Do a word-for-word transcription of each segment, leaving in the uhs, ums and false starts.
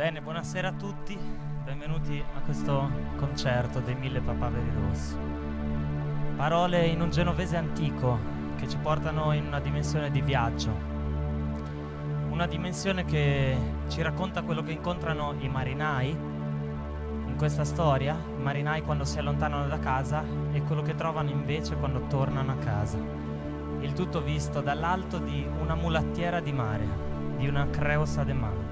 Bene, buonasera a tutti, benvenuti a questo concerto dei Mille Papaveri Rossi. Parole in un genovese antico che ci portano in una dimensione di viaggio, una dimensione che ci racconta quello che incontrano i marinai in questa storia, i marinai quando si allontanano da casa e quello che trovano invece quando tornano a casa. Il tutto visto dall'alto di una mulattiera di mare, di una creusa de mar.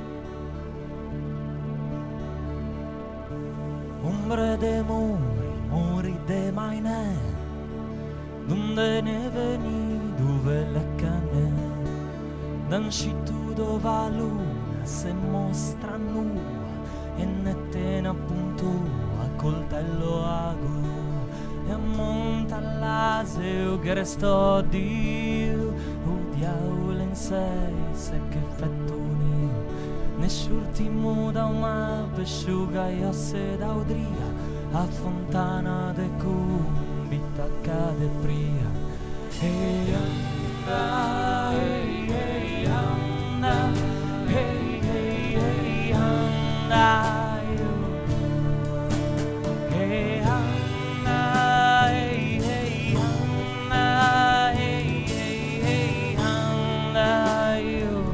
Ombre de muri, muri de mainè, donde ne veni, dove le canne, d'anscitu dove la luna se mostra nua e ne tene appunto a coltello ago e ammonta l'aseo che restò Dio, o diavolo in sei, se che fettoni. Nesciultimo da una pesciuga e osse da odria, a fontana de cumbita cade pria. E anda, e e anda, e e e anda, e anda, e e anda, e e anda, io.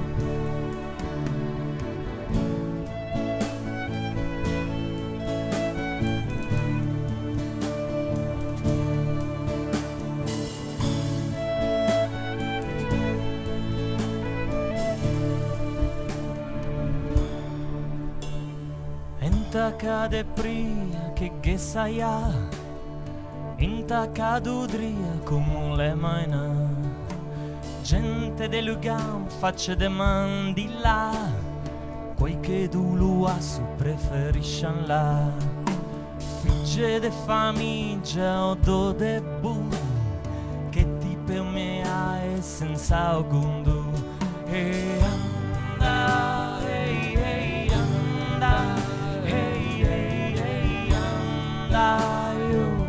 Inta cade pria che che saia, inta cadudria come le maina, gente de lugam facce de mandi là, quei che du lua su preferiscian là, figge de famiglia o do de bu, che ti per me ha e senza augundu, e anda, e e anda. Hey, hey, hey, anda, io.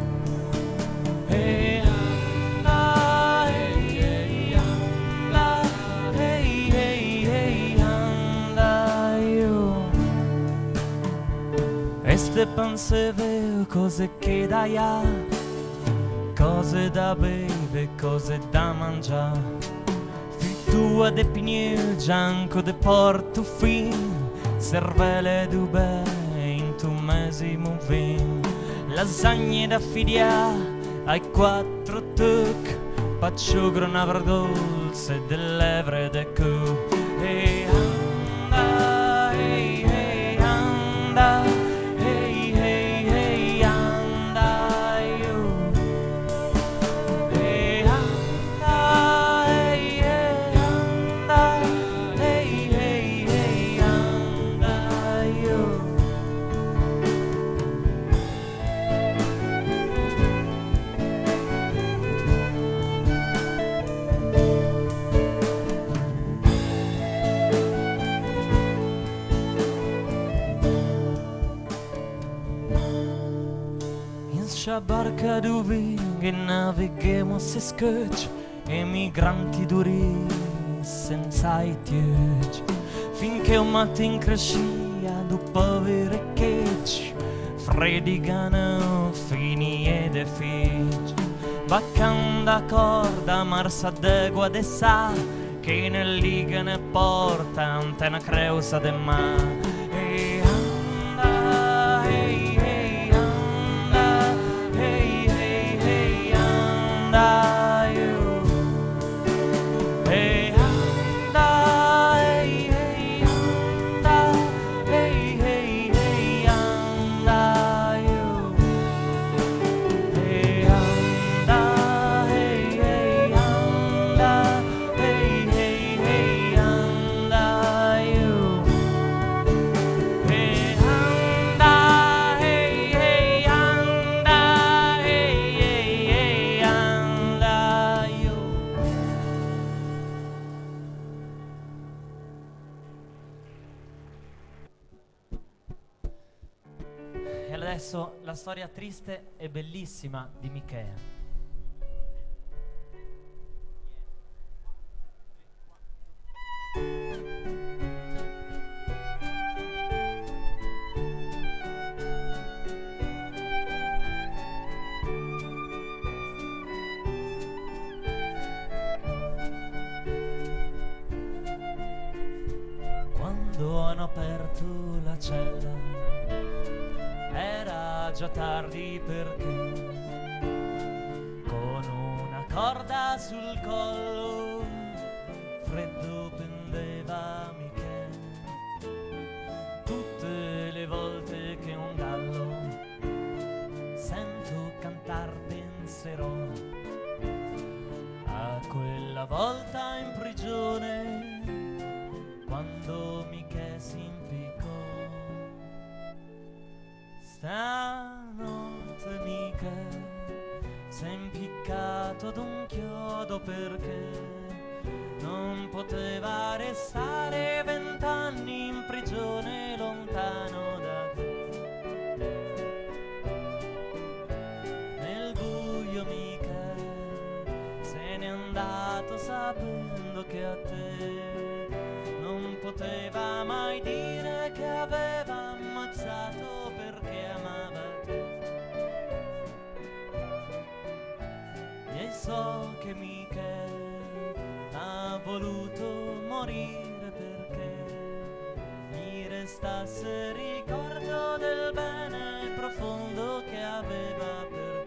Hey, anda, hey, hey, anda, hey, hey, hey, anda, io. Este pense veo cose che da ya, cose da bere, cose da mangiare, frittua de pigneu, gianco de portofin, cervelle d'ube in tu mesimo vin, lasagne da fidia ai quattro tuc, pacciugro una dolce dell'evre de cu. E anda, e e anda, e e e anda, io. E anda, e e anda, e e e anda, io. In scia barca dove che navighiamo se scocci, emigranti duri senza i tieci, finché un mattino crescia du poveri checci, freddi gano fini e de figli, baccanda corda marsa d'egua de sa, che nel liga ne porta antena creusa de ma. E anda, hey, hey, anda, hey, hey, hey, anda, io. E anda, hey, hey, anda, hey, hey, hey, anda, io. E anda, hey, hey, anda, hey, hey, hey, anda, io. E anda, hey, hey, anda, hey, hey, hey, anda, io. E adesso la storia triste e bellissima di Michea. avevano aperto la cella. Era già tardi perché con una corda sul collo freddo pendeva Michele. Tutte le volte che un gallo sento cantar penserò a quella volta in prigione quando Michele si impiccò. Stanotte Michele s'è impiccato ad un chiodo perché non poteva restare vent'anni in prigione lontano da te. Nel buio Michele se n'è andato sapendo che a te non poteva mai dire che aveva ammazzato perché amava te. E so che Michele ha voluto morire perché gli restasse ricordo del bene profondo che aveva per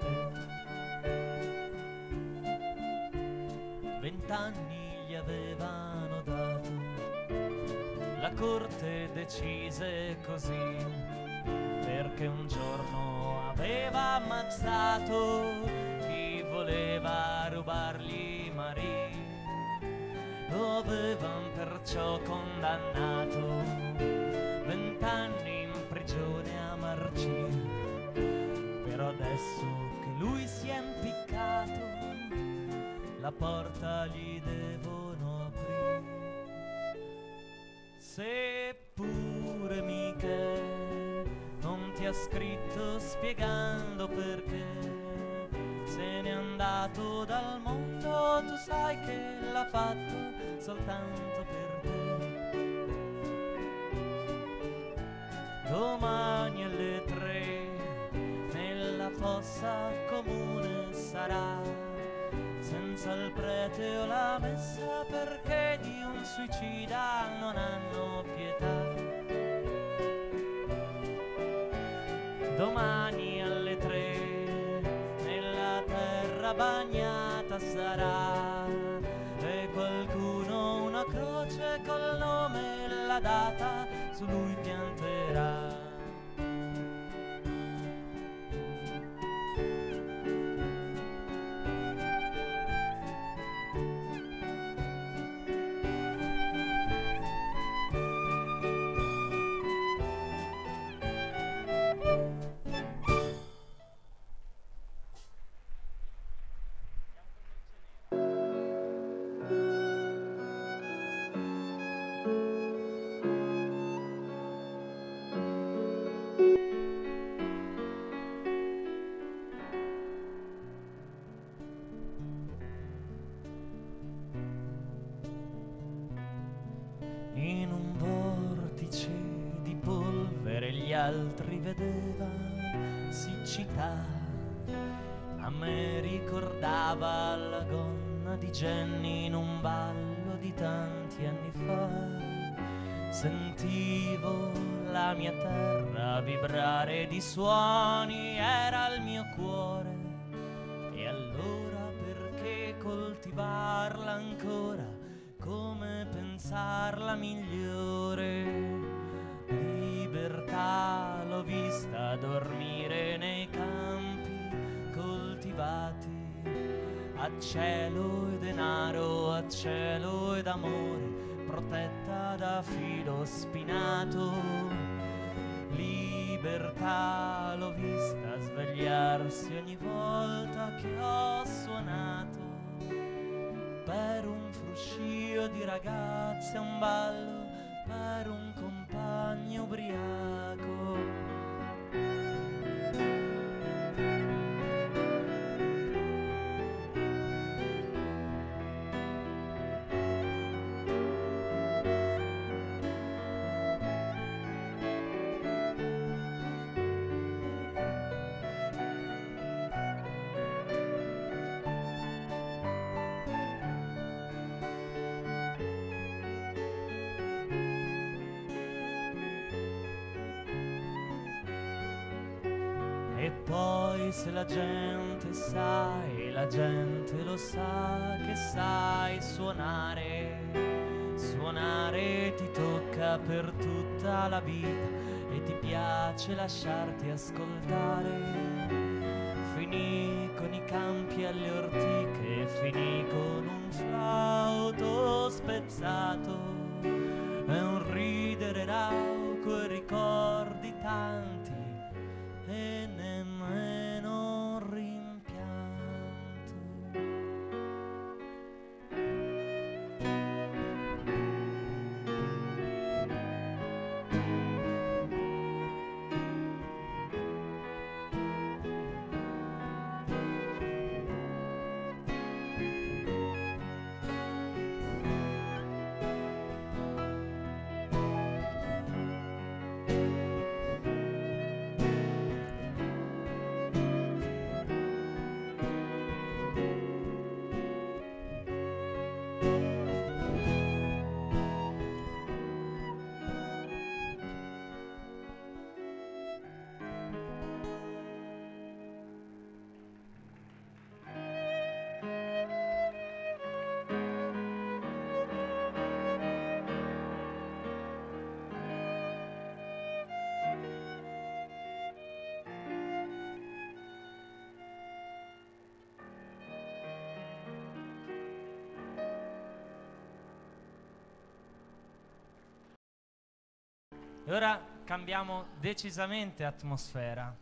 te. Vent'anni gli avevano dato, la corte decise così, perché un giorno aveva ammazzato chi voleva rubargli Marie. Lo avevan perciò condannato vent'anni in prigione a marcire. Però adesso che lui si è impiccato la porta gli devono aprire. Seppure Michele non ti ha scritto spiegando perché se n'è andato dal mondo, tu sai che l'ha fatto soltanto per te. Domani alle tre nella fossa comune sarà, senza il prete o la messa, perché di un suicida non hanno pietà. Domani alle tre nella terra bagnata sarà e qualcuno una croce col nome e la data su lui pianterà. In un vortice di polvere gli altri vedeva siccità, a me ricordava la gonna di Jenny in un ballo di tanti anni fa. Sentivo la mia terra vibrare di suoni, era il mio cuore, e allora perché coltivarla ancora? Come pensarla migliore? Libertà l'ho vista dormire nei campi coltivati, a cielo e denaro, a cielo ed amore, protetta da filo spinato. Libertà l'ho vista svegliarsi ogni volta che ho suonato per un fruscio di ragazze a un ballo, per un compagno ubriaco. sai se la gente sai, la gente lo sa che sai suonare, suonare ti tocca per tutta la vita e ti piace lasciarti ascoltare. Finì con i campi alle ortiche, finì con un flauto spezzato e un ridere rauco e ricordi tanti e nemmeno un rimpianto. E ora cambiamo decisamente atmosfera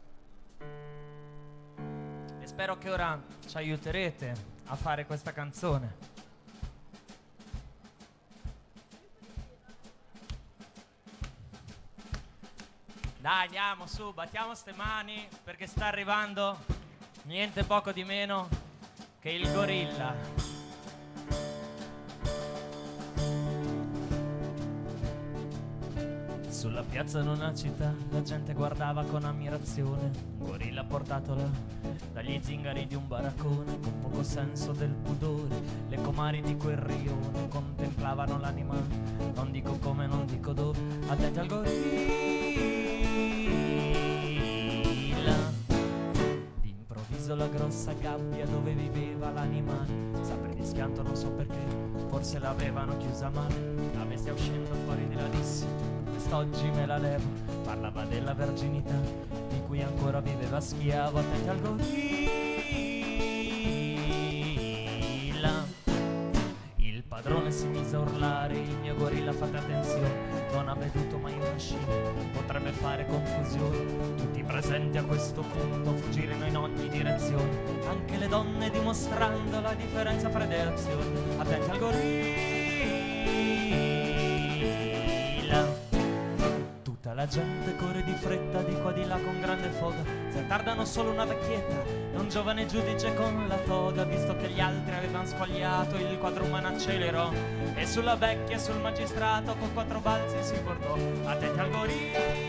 e spero che ora ci aiuterete a fare questa canzone. Dai, andiamo su, battiamo ste mani perché sta arrivando niente poco di meno che il gorilla. Sulla piazza in una città la gente guardava con ammirazione un gorilla portato là dagli zingari di un baraccone, con poco senso del pudore. Le comari di quel rione contemplavano l'animale, non dico come, non dico dove, attenti al gorilla. D'improvviso la grossa gabbia dove viveva l'animale s'apre di schianto, non so perché, forse l'avevano chiusa male. La bestia uscendo fuori di là disse: quest'oggi me la levo. Parlava della verginità di cui ancora viveva schiavo. Attenti al gorilla. Il padrone si mise a urlare: il mio gorilla, fate attenzione, non ha veduto mai una scimmia, potrebbe fare confusione. Tutti presenti a questo punto fuggirono in ogni direzione, anche le donne dimostrando la differenza fra le azioni. Attenti al gorilla. La gente corre di fretta di qua di là con grande foga, si attardano solo una vecchietta e un giovane giudice con la toga. Visto che gli altri avevano squagliato, il quadro umano accelerò e sulla vecchia e sul magistrato con quattro balzi si portò. Attenti al gorilla.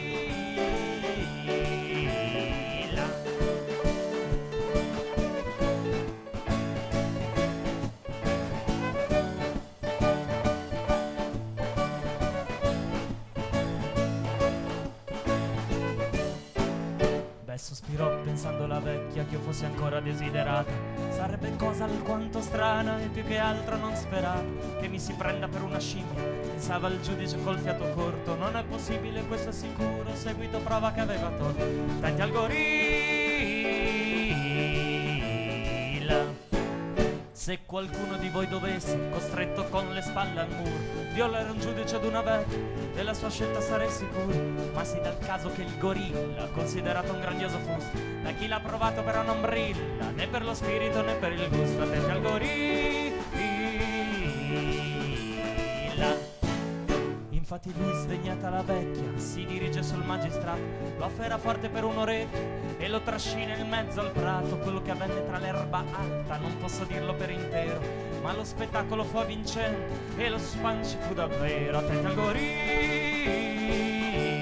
Sospirò pensando la vecchia che io fossi ancora desiderata. Sarebbe cosa alquanto strana e più che altro non sperava che mi si prenda per una scimmia. Pensava il giudice col fiato corto: non è possibile, questo è sicuro, seguito prova che aveva torto. Attenti al gorilla. Se qualcuno di voi dovesse, costretto con le spalle al muro, violare un giudice ad una vecchia, della sua scelta sarei sicuro. Ma si dà il caso che il gorilla, considerato un grandioso fusto, da chi l'ha provato però non brilla, né per lo spirito né per il gusto. Attenti al gorilla. Infatti lui, sdegnata la vecchia, si dirige sul magistrato, lo afferra forte per un'orecchia e lo trascina in mezzo al prato. Quello che avvenne tra l'erba alta non posso dirlo per intero, ma lo spettacolo fu avvincente e lo spanci fu davvero. Attenti al gorilla.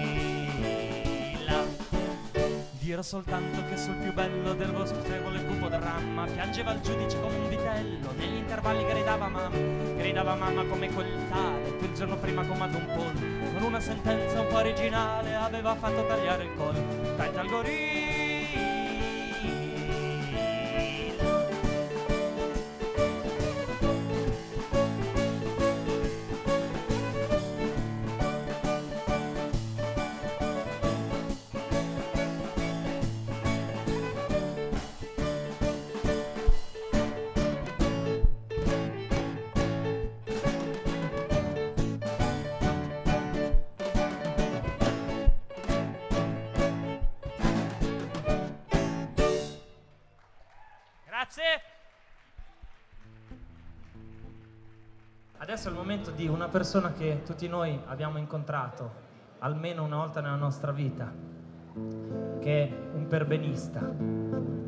Dirò soltanto che sul più bello del bosco e cupo dramma piangeva il giudice come un vitello, negli intervalli gridava mamma, gridava mamma come quel tale che il giorno prima come ad un pollo, con una sentenza un po' originale aveva fatto tagliare il collo. Attenti al gorilla. Grazie. Adesso è il momento di una persona che tutti noi abbiamo incontrato almeno una volta nella nostra vita, che è un perbenista.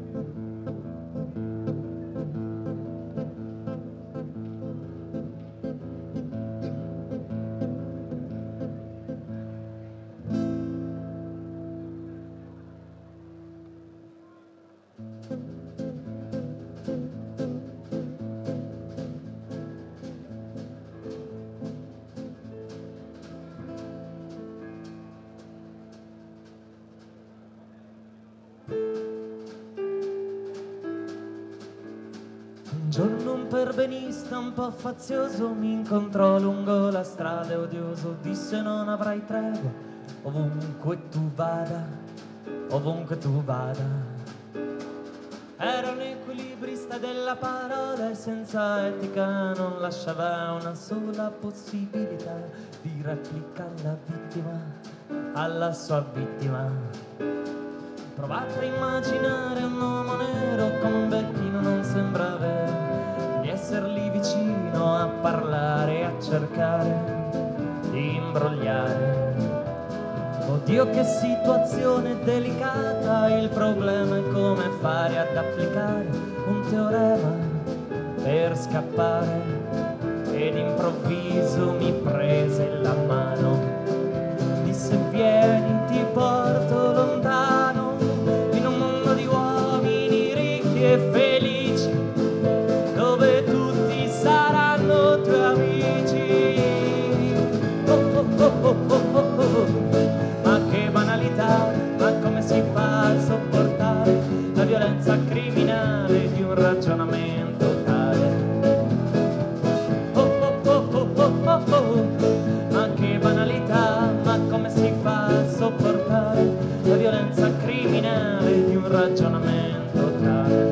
Un giorno un perbenista un po' fazioso mi incontrò lungo la strada e odioso disse: non avrai tregua ovunque tu vada, ovunque tu vada. Era un equilibrista della parola e senza etica non lasciava una sola possibilità di replicare la vittima alla sua vittima. Provate a immaginare un uomo nero con un becchino, non sembra vero, di esserli vicino a parlare e a cercare di imbrogliare. Oddio che situazione delicata, il problema è come fare ad applicare un teorema per scappare. Ed improvviso mi prese la mano, disse: vieni, ti porto lontano e felici, dove tutti saranno tuoi amici. Oh, oh, oh, oh, oh, oh, oh. Ma che banalità, ma come si fa a sopportare la violenza criminale di un ragionamento tale? Oh, oh, oh, oh, oh, oh, oh. Ma che banalità, ma come si fa a sopportare la violenza criminale di un ragionamento tale?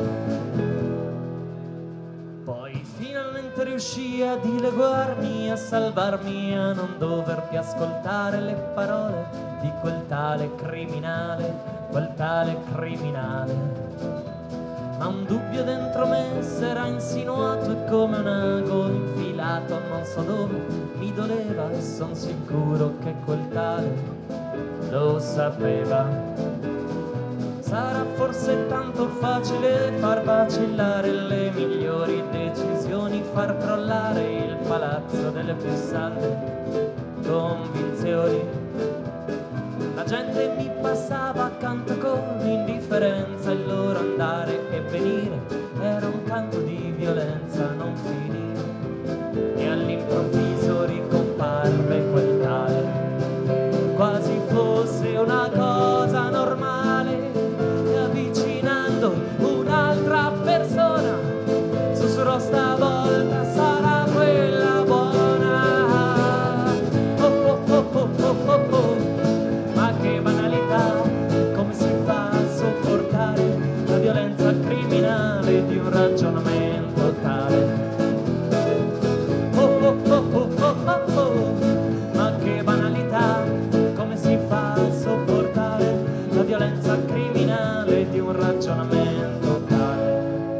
Poi finalmente riuscii a dileguarmi, a salvarmi, a non dover più ascoltare le parole di quel tale criminale, quel tale criminale. Ma un dubbio dentro me s'era insinuato e come un ago infilato non so dove mi doleva, e son sicuro che quel tale lo sapeva. Sarà forse tanto facile far vacillare le migliori decisioni, far crollare il palazzo delle più salde convinzioni. La gente mi passava accanto con indifferenza, il loro andare e venire era un canto di violenza non finire. E all'improvviso ricomparve quel tale, quasi fosse una cosa normale, e avvicinando un'altra persona sussurrò: stavolta sarà quella buona. Oh oh oh oh oh oh oh. Ma che banalità, come si fa a sopportare la violenza criminale di un ragionamento tale? Oh oh oh oh oh oh oh. Ma che banalità, come si fa a sopportare la violenza criminale di un ragionamento tale?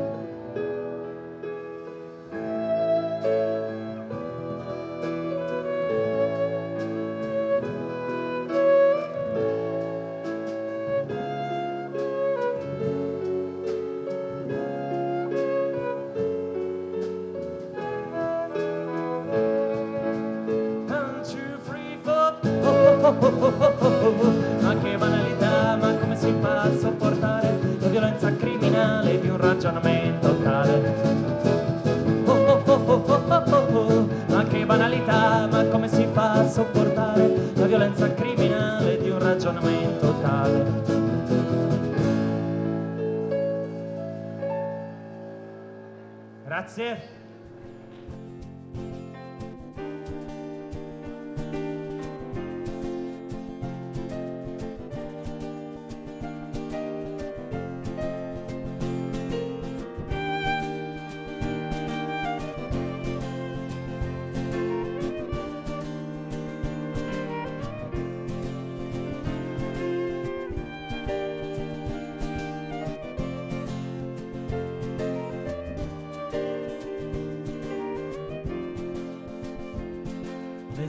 Ma che banalità, ma come si fa a sopportare la violenza criminale di un ragionamento tale? Oh oh oh oh oh oh oh. Ma che banalità, ma come si fa a sopportare la violenza criminale di un ragionamento tale? Grazie.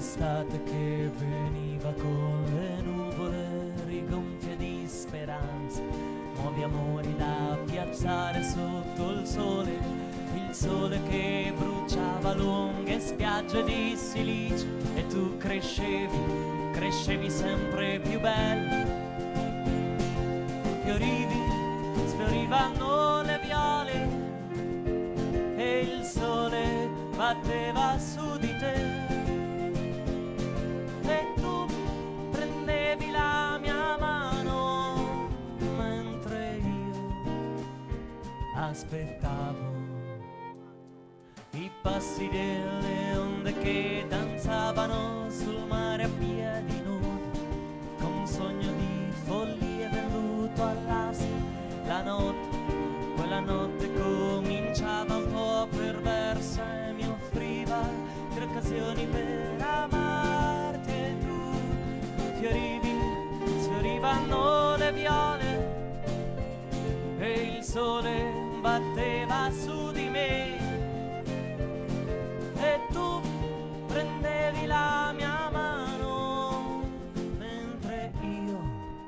l'estate che veniva con le nuvole rigonfie di speranza, nuovi amori da piazzare sotto il sole, il sole che bruciava lunghe spiagge di silicio, e tu crescevi, crescevi sempre più bella, fiorivi, sfiorivano le viole e il sole batteva su di te. E tu prendevi la mia mano mentre io aspettavo i passi delle onde che danzavano sul mare a piedi nudi, con un sogno di follia venduto all'asta. La notte, quella notte cominciava un po' perversa e mi offriva tre occasioni per amarti, e tu fiorivi, sfiorivano le viole e il sole batteva su di me, e tu prendevi la mia mano mentre io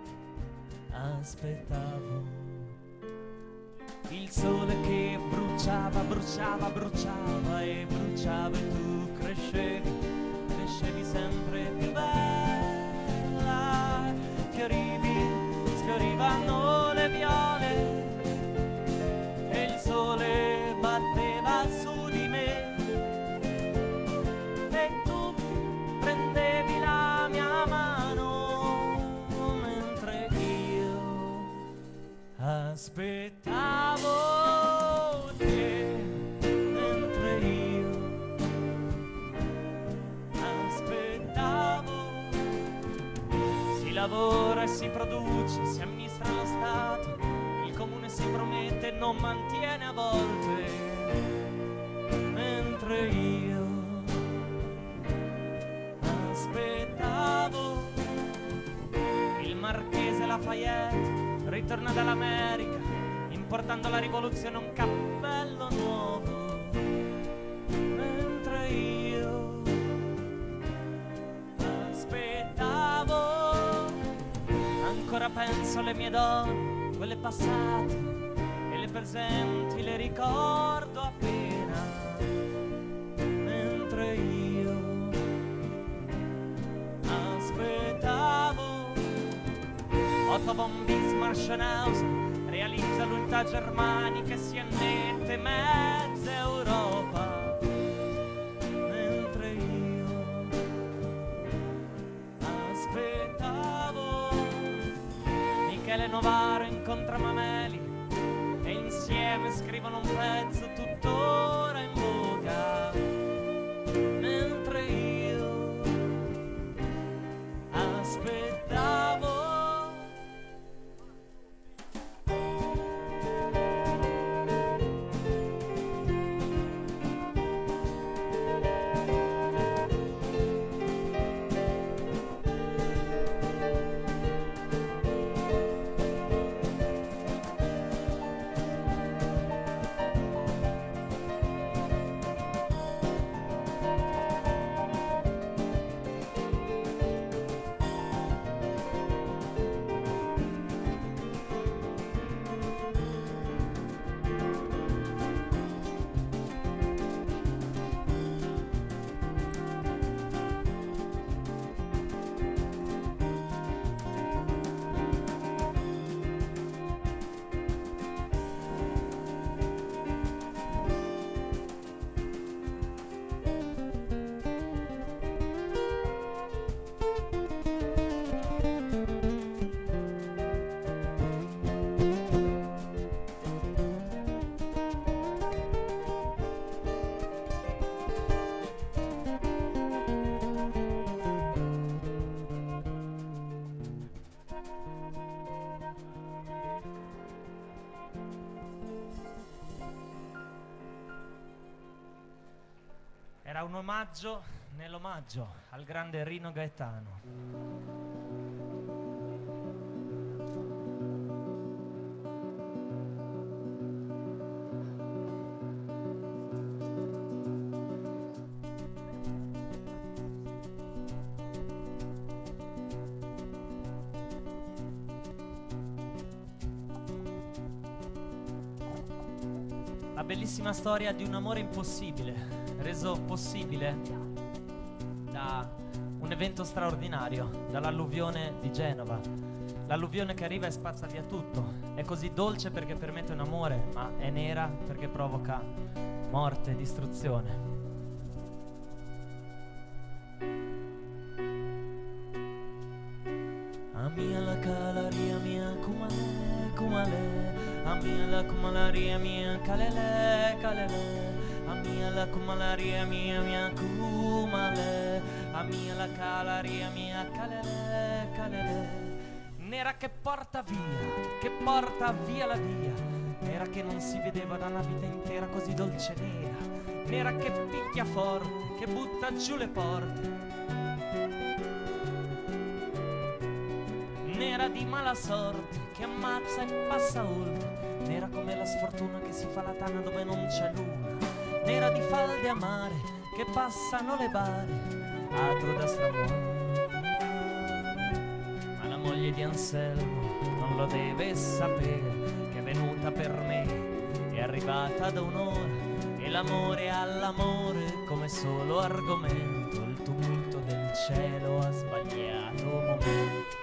aspettavo. Il sole che bruciava, bruciava, bruciava e bruciava, e tu crescevi, crescevi sempre più bella, fiorivi, sfiorivano le viole e il sole batteva su di me, e tu prendevi la mia mano mentre io aspettavo te, mentre io aspettavo. Si lavora e si produce, si amministra lo Stato, il comune si promette e non mantiene a volte, mentre io aspettavo. Il marchese Lafayette ritorna dall'America importando la rivoluzione un cappello nuovo, mentre io aspettavo. Ancora penso alle mie donne, quelle passate, e le presenti le ricordo appena, mentre io aspettavo. Otto von Bismarck Schönhausen realizza l'unità germanica e si annette mezza Europa, mentre io aspettavo. Michele Novaro incontra Mameli e insieme scrivono un pezzo tuttora in voga, mentre io aspettavo. Era un omaggio nell'omaggio al grande Rino Gaetano. La bellissima storia di un amore impossibile, reso possibile da un evento straordinario, dall'alluvione di Genova. L'alluvione che arriva e spazza via tutto. È così dolce perché permette un amore, ma è nera perché provoca morte e distruzione. Amia la calaria mia kumale, kumale. Amia la kumalaria mia kalele, kalele. Amia la kumalaria mia mia kumale. Amia la calaria mia kalele, kalele. Nera che porta via, che porta via la via. Nera che non si vedeva da una vita intera così dolce nera. Nera che picchia forte, che butta giù le porte. Nera di mala sorte, che ammazza e passa oltre. Nera come la sfortuna che si fa la tana dove non c'è luna. Nera di falde amare, che passano le bare, altro da stramuore. Ma la moglie di Anselmo non lo deve sapere, che è venuta per me, è arrivata da un'ora. E l'amore all'amore come solo argomento, il tumulto del cielo ha sbagliato momento.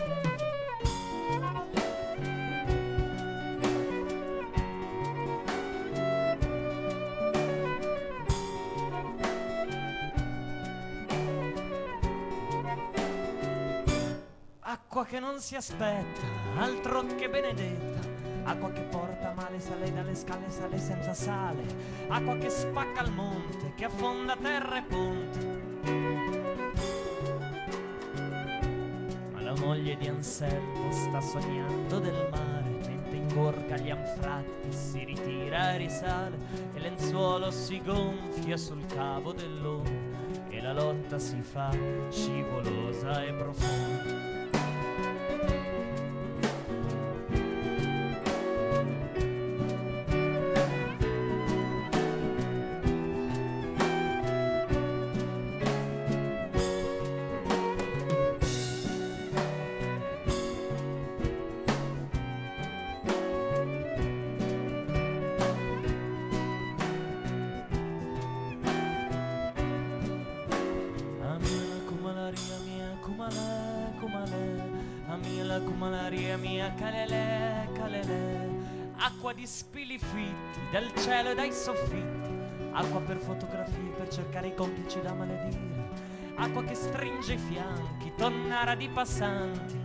Acqua che non si aspetta, altro che benedetta. Acqua che porta male, sale dalle scale, sale senza sale. Acqua che spacca il monte, che affonda terra e ponti. Ma la moglie di Anselmo sta sognando del mare, mentre ingorga gli anfratti, si ritira e risale. E lenzuolo si gonfia sul cavo dell'onda, e la lotta si fa scivolosa e profonda. Acqua di spili fitti del cielo e dai soffitti. Acqua per fotografie, per cercare i complici da maledire. Acqua che stringe i fianchi, tonnara di passanti.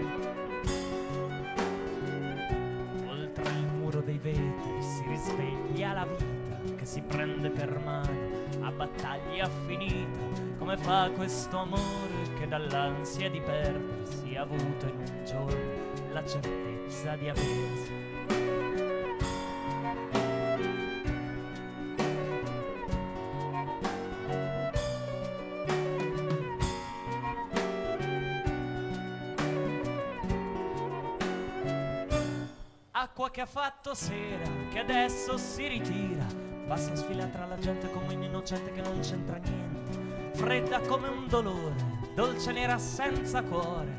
Oltre il muro dei vetri si risveglia la vita, che si prende per mano a battaglia finita. Come fa questo amore che dall'ansia di perdersi ha avuto in un giorno la certezza di aversi. Acqua che ha fatto sera, che adesso si ritira, passa sfila tra la gente come un innocente che non c'entra niente. Fredda come un dolore, dolce nera senza cuore.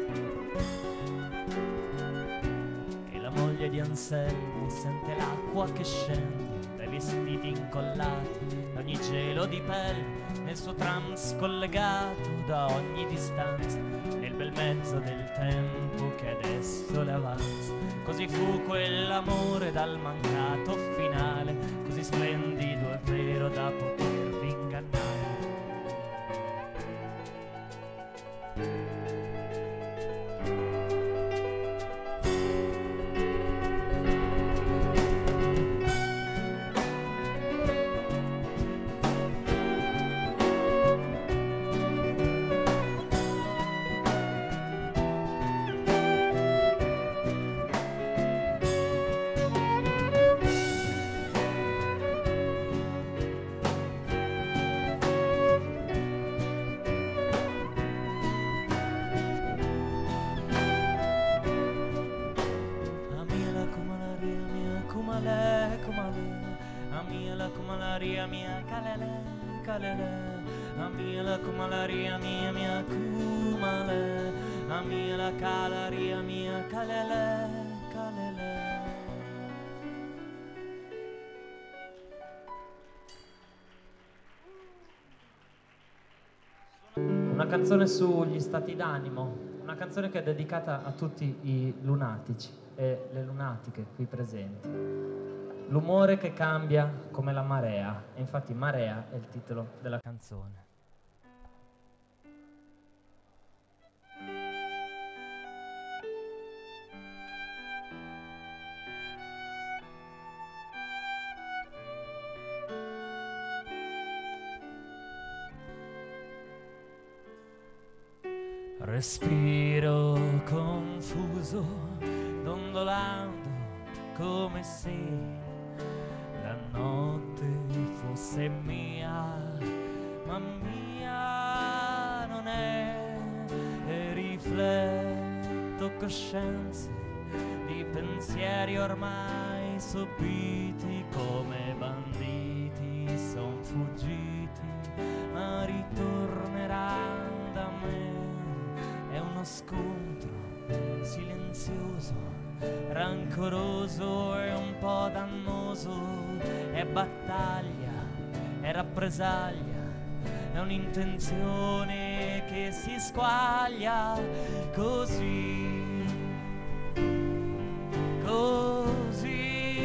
E la moglie di Anselmo sente l'acqua che scende dai vestiti incollati, da ogni gelo di pelle, nel suo tram scollegato da ogni distanza, nel bel mezzo del tempo che adesso le avanza. Così fu quell'amore dal mancato finale, così splendido e vero da potervi ingannare. Kumalaria mia kalele, kalele. Amia la kumalaria mia mia kumale. Amia la calaria mia kalele, kalele. una canzone sugli stati d'animo, una canzone che è dedicata a tutti i lunatici e le lunatiche qui presenti. L'umore che cambia come la marea, e infatti Marea è il titolo della canzone. Respiro confuso, dondolando come se la notte fosse mia, ma mia non è, e rifletto coscienze di pensieri ormai sopiti come banditi, son fuggiti, ma ritorneranno da me. È uno scontro silenzioso, rancoroso e un po' dannoso, è battaglia, è rappresaglia, è un'intenzione che si squaglia così, così.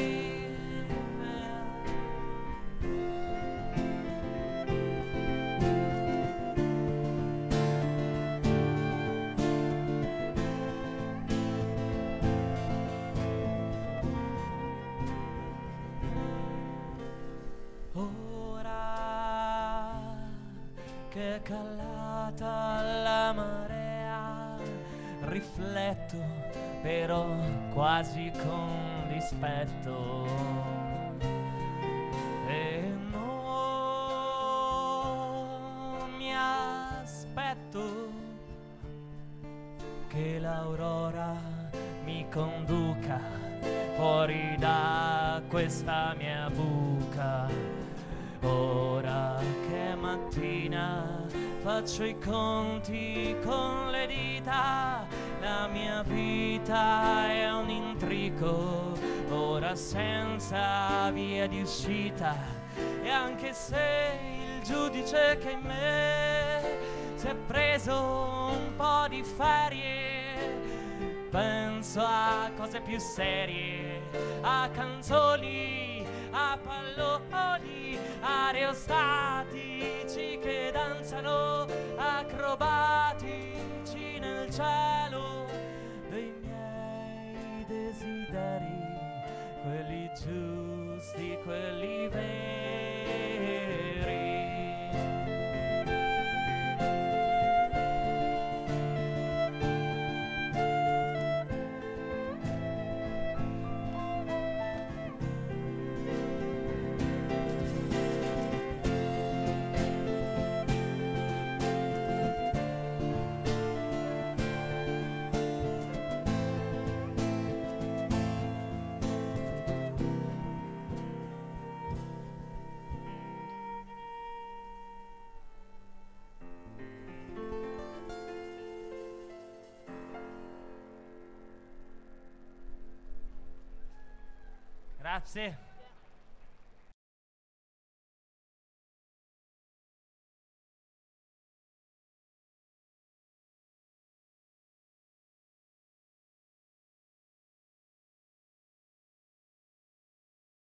Che è calata la marea, rifletto però quasi con dispetto, e non mi aspetto che l'aurora mi conduca fuori da questa mia buca. Ora che è mattina faccio i conti con le dita, la mia vita è un intrico, ora senza via di uscita, e anche se il giudice che in me si è preso un po' di ferie, penso a cose più serie, a canzoni, a palloni, aerostatici che danzano acrobatici nel cielo dei miei desideri, quelli giusti, quelli veri. Grazie.